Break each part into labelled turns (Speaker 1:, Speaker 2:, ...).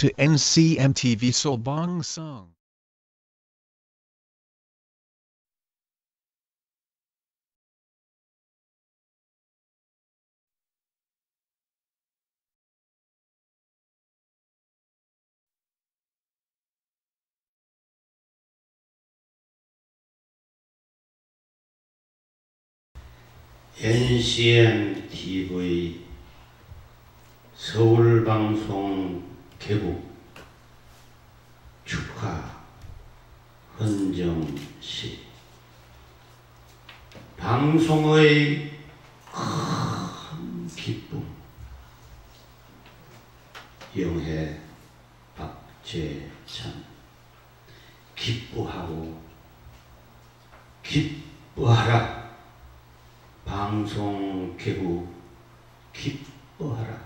Speaker 1: to NCMTV Solbong Song.
Speaker 2: NCMTV 서울방송 개국 축하 헌정식. 방송의 큰 기쁨. 영해 박재찬. 기뻐하고 기뻐하라. 방송 개국 기뻐하라.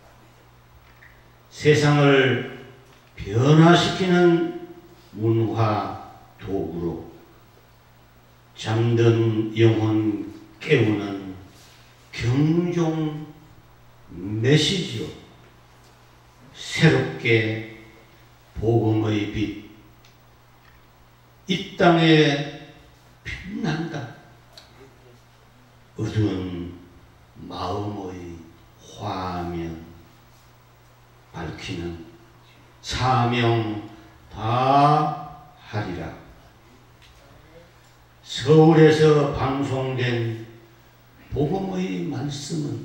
Speaker 2: 세상을 변화시키는 문화 도구로 잠든 영혼 깨우는 경종 메시지로 새롭게 복음의 빛 이 땅에 빛난다. 어두운 마음의 화면 밝히는 사명 다하리라. 서울에서 방송된 복음의 말씀은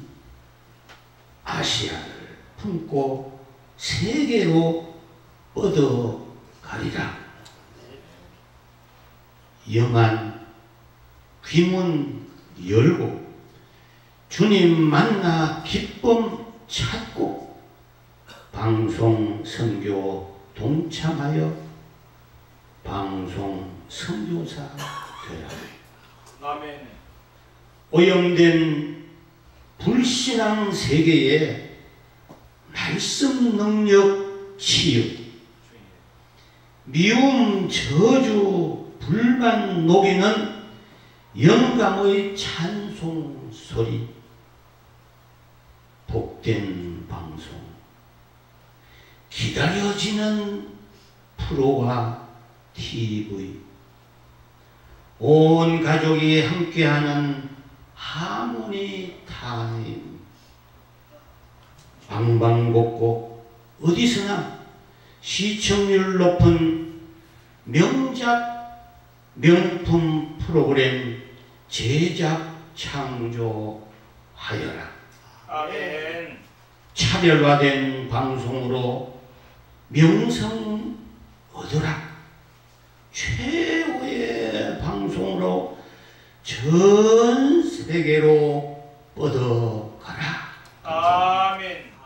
Speaker 2: 아시아를 품고 세계로 뻗어가리라. 영안 귀문 열고 주님 만나 기쁨 찾고 방송 선교 동참하여 방송 선교사 되라.
Speaker 3: 아멘.
Speaker 2: 오염된 불신앙 세계에 말씀 능력 치유, 미움 저주 불만 녹이는 영감의 찬송 소리, 복된 방송, 기다려지는 프로와 TV, 온 가족이 함께하는 하모니 타임, 방방곡곡 어디서나 시청률 높은 명작 명품 프로그램 제작 창조하여라.
Speaker 3: 아멘.
Speaker 2: 차별화된 방송으로 명성 얻어라. 최고의 방송으로 전 세계로 뻗어가라.
Speaker 3: 아멘.